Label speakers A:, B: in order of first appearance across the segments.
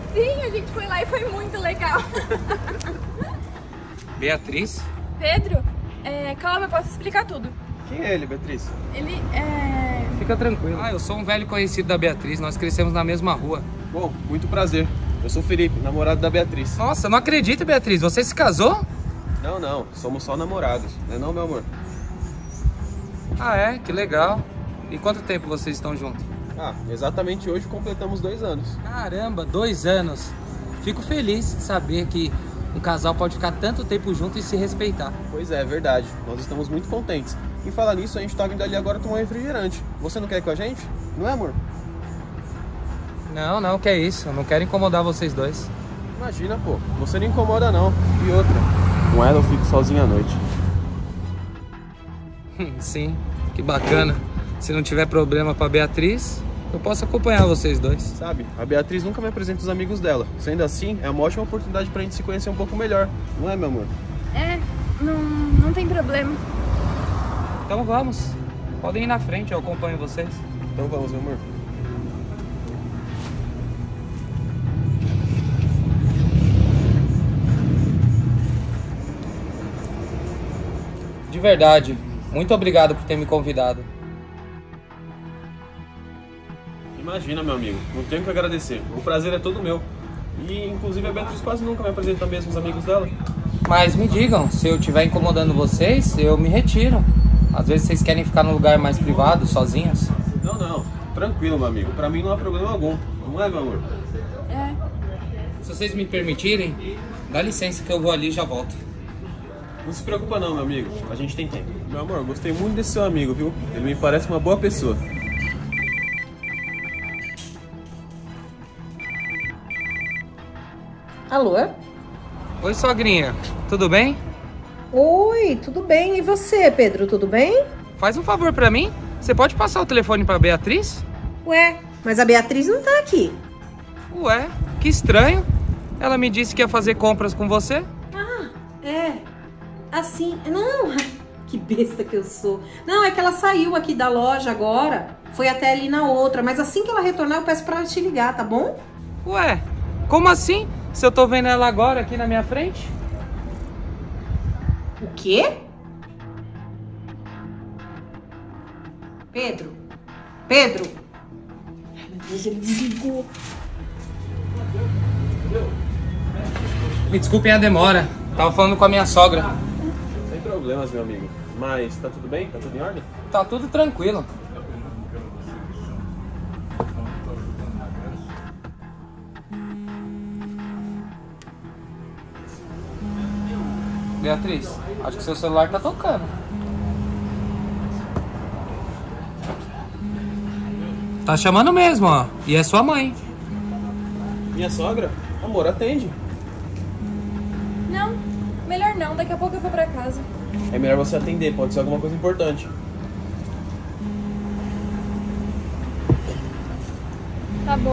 A: Sim, a gente foi lá e foi muito legal.
B: Beatriz?
A: Pedro, calma, eu posso explicar tudo.
C: Quem é ele, Beatriz?
A: Ele
B: Fica tranquilo. Ah, eu sou um velho conhecido da Beatriz, nós crescemos na mesma rua.
C: Bom, muito prazer. Eu sou o Felipe, namorado da Beatriz.
B: Nossa, eu não acredito, Beatriz, você se casou?
C: Não, somos só namorados, não é não, meu amor?
B: Ah, é? Que legal. E quanto tempo vocês estão juntos?
C: Ah, exatamente hoje completamos 2 anos.
B: Caramba, 2 anos. Fico feliz de saber que um casal pode ficar tanto tempo junto e se respeitar.
C: Pois é verdade. Nós estamos muito contentes. Em falar nisso, a gente tá vindo ali agora tomar um refrigerante. Você não quer ir com a gente? Não é, amor?
B: Não, que é isso. Eu não quero incomodar vocês dois.
C: Imagina, pô. Você não incomoda, não. E outra, com ela eu fico sozinho à noite.
B: Sim, que bacana. Se não tiver problema pra Beatriz, eu posso acompanhar vocês dois.
C: Sabe, a Beatriz nunca me apresenta os amigos dela. Sendo assim, é uma ótima oportunidade pra gente se conhecer um pouco melhor. Não é, meu amor?
A: Não tem problema.
B: Então vamos. Podem ir na frente, eu acompanho vocês.
C: Então vamos, meu amor.
B: De verdade, muito obrigado por ter me convidado.
C: Imagina, meu amigo. Não tenho que agradecer. O prazer é todo meu. E, inclusive, a Beatriz quase nunca me apresenta mesmo os amigos dela.
B: Mas me digam, se eu estiver incomodando vocês, eu me retiro. Às vezes vocês querem ficar num lugar mais privado, sozinhos.
C: Não. Tranquilo, meu amigo. Pra mim não há problema algum. Não é, meu amor?
B: Se vocês me permitirem, dá licença que eu vou ali e já volto.
C: Não se preocupa não, meu amigo. A gente tem tempo. Meu amor, gostei muito desse seu amigo, viu? Ele me parece uma boa pessoa.
D: Alô?
B: Oi, sogrinha. Tudo bem?
D: Oi, tudo bem? E você, Pedro, tudo bem?
B: Faz um favor pra mim. Você pode passar o telefone pra Beatriz?
D: Ué, mas a Beatriz não tá aqui.
B: Ué, que estranho. Ela me disse que ia fazer compras com você.
D: Ah, é. Assim, não, que besta que eu sou. Não, é que ela saiu aqui da loja agora, foi até ali na outra, mas assim que ela retornar eu peço pra ela te ligar, tá bom?
B: Ué, como assim? Se eu tô vendo ela agora aqui na minha frente?
D: O quê? Pedro? Ai, meu Deus, ele desligou.
B: Me desculpem a demora. Tava falando com a minha sogra.
C: Sem problemas, meu amigo. Mas tá tudo bem? Tá tudo em ordem?
B: Tá tudo tranquilo. Beatriz, acho que seu celular tá tocando. Tá chamando mesmo, ó. E é sua mãe.
C: Minha sogra? Amor, atende.
A: Não, melhor não, daqui a pouco eu vou pra casa.
C: É melhor você atender, pode ser alguma coisa importante.
A: Tá bom.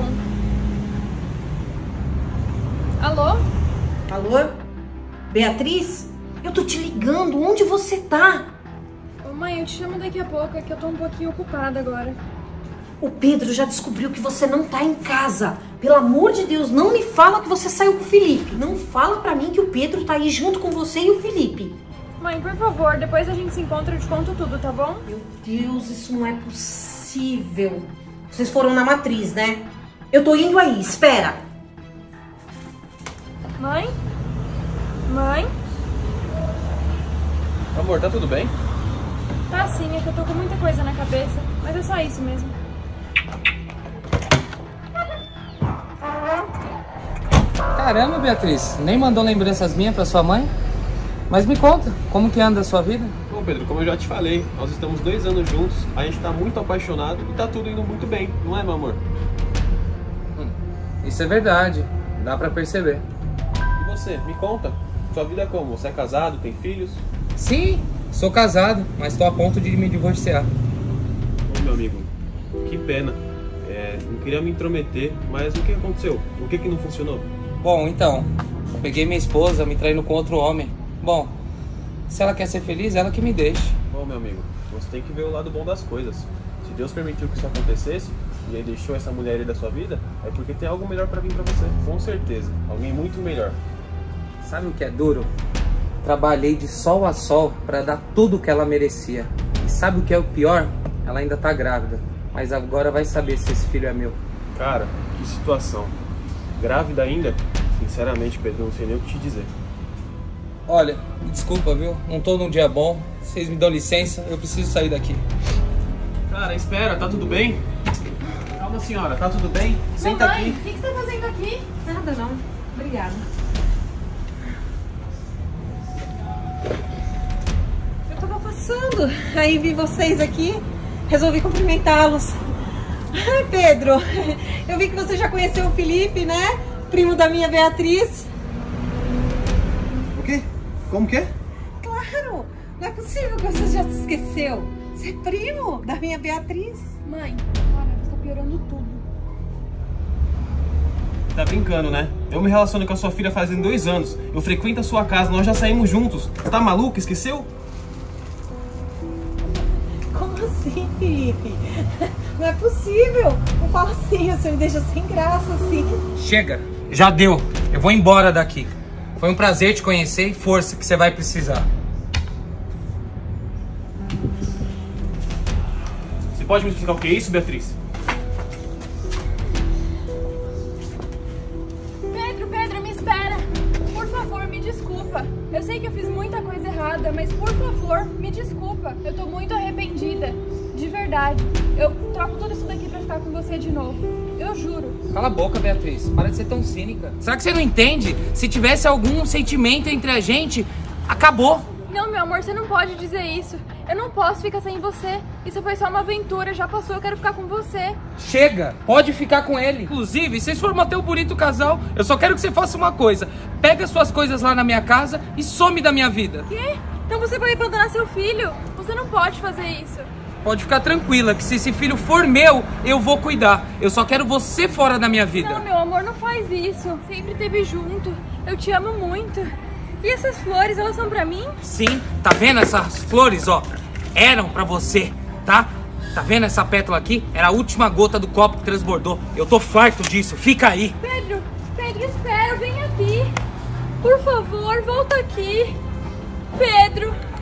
A: Alô?
D: Alô? Beatriz? Eu tô te ligando, onde você tá?
A: Ô mãe, eu te chamo daqui a pouco, é que eu tô um pouquinho ocupada agora.
D: O Pedro já descobriu que você não tá em casa. Pelo amor de Deus, não me fala que você saiu com o Felipe. Não fala pra mim que o Pedro tá aí junto com você e o Felipe.
A: Mãe, por favor, depois a gente se encontra e eu te conto tudo, tá bom?
D: Meu Deus, isso não é possível. Vocês foram na matriz, né? Eu tô indo aí, espera.
A: Mãe? Mãe?
C: Amor, tá tudo bem?
A: Tá sim, é que eu tô com muita coisa na cabeça, mas é só isso mesmo.
B: Caramba, Beatriz, nem mandou lembranças minhas pra sua mãe? Mas me conta, como que anda a sua vida?
C: Bom, Pedro, como eu já te falei, nós estamos 2 anos juntos, a gente tá muito apaixonado e tá tudo indo muito bem, não é, meu amor?
B: Isso é verdade, dá pra perceber.
C: E você, me conta, sua vida é como? Você é casado, tem filhos?
B: Sim, sou casado, mas tô a ponto de me divorciar.
C: Ô, meu amigo, que pena. Não queria me intrometer, mas o que aconteceu? O que não funcionou?
B: Bom, então, eu peguei minha esposa me traindo com outro homem. Bom, se ela quer ser feliz, ela que me deixe.
C: Bom, meu amigo, você tem que ver o lado bom das coisas. Se Deus permitiu que isso acontecesse, e aí deixou essa mulher aí da sua vida, é porque tem algo melhor pra vir pra você. Com certeza. Alguém muito melhor.
B: Sabe o que é duro? Trabalhei de sol a sol pra dar tudo o que ela merecia. E sabe o que é o pior? Ela ainda tá grávida. Mas agora vai saber se esse filho é meu.
C: Cara, que situação. Grávida ainda? Sinceramente, Pedro, não sei nem o que te dizer.
B: Olha, desculpa, viu? Não tô num dia bom. Vocês me dão licença, eu preciso sair daqui.
C: Cara, espera, tá tudo bem? Calma, senhora, tá tudo bem? Senta
A: Mamãe,
C: aqui.
A: o que você tá fazendo aqui?
D: Nada não. Obrigada. Eu tava passando, aí vi vocês aqui, resolvi cumprimentá-los. Ai, Pedro, eu vi que você já conheceu o Felipe, né? Primo da minha Beatriz.
E: O quê? Como que é?
D: Claro, não é possível que você já se esqueceu. Você é primo da minha Beatriz.
A: Mãe, olha, você tá piorando tudo.
C: Tá brincando, né? Eu me relaciono com a sua filha fazem 2 anos. Eu frequento a sua casa, nós já saímos juntos. Tá maluco? Esqueceu?
D: Como assim, Felipe? Não é possível. Não fala assim, você me deixa sem graça assim.
B: Chega, já deu. Eu vou embora daqui. Foi um prazer te conhecer e força que você vai precisar.
C: Você pode me explicar o que é isso, Beatriz?
A: Pedro, me espera. Por favor, me desculpa. Eu sei que eu fiz muita coisa errada, mas por favor, me desculpa. Eu tô muito arrependida. De verdade. Eu troco tudo isso daqui pra ficar com você de novo. Eu juro.
B: Cala a boca, Beatriz. Para de ser tão cínica. Será que você não entende? Se tivesse algum sentimento entre a gente, acabou.
A: Não, meu amor, você não pode dizer isso. Eu não posso ficar sem você. Isso foi só uma aventura, já passou, eu quero ficar com você.
B: Chega, pode ficar com ele. Inclusive, vocês foram manter um bonito casal. Eu só quero que você faça uma coisa. Pega suas coisas lá na minha casa e some da minha vida.
A: Quê? Então você vai abandonar seu filho? Você não pode fazer isso.
B: Pode ficar tranquila que se esse filho for meu, eu vou cuidar. Eu só quero você fora da minha vida.
A: Não, meu amor, não faz isso. Sempre esteve junto. Eu te amo muito. E essas flores, elas são pra mim?
B: Sim, tá vendo essas flores, ó? Eram pra você, tá? Tá vendo essa pétala aqui? Era a última gota do copo que transbordou. Eu tô farto disso, fica aí.
A: Pedro, espera, vem aqui. Por favor, volta aqui. Pedro.